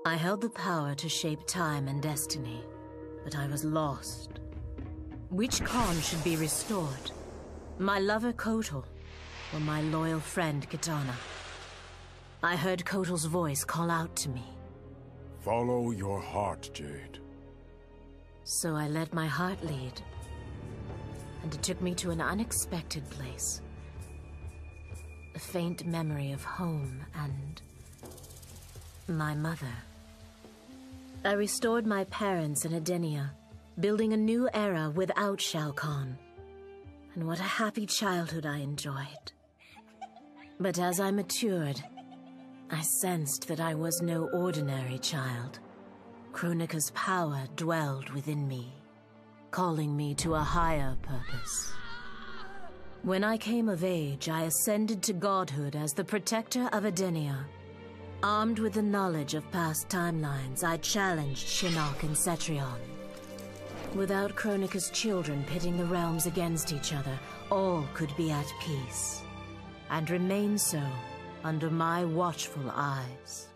I held the power to shape time and destiny, but I was lost. Which Khan should be restored? My lover Kotal, or my loyal friend Kitana? I heard Kotal's voice call out to me. Follow your heart, Jade. So I let my heart lead, and it took me to an unexpected place. A faint memory of home and my mother. I restored my parents in Edenia, building a new era without Shao Kahn. And what a happy childhood I enjoyed. But as I matured, I sensed that I was no ordinary child. Kronika's power dwelled within me, calling me to a higher purpose. When I came of age, I ascended to godhood as the protector of Edenia. Armed with the knowledge of past timelines, I challenged Shinnok and Cetrion. Without Kronika's children pitting the realms against each other, all could be at peace, and remain so under my watchful eyes.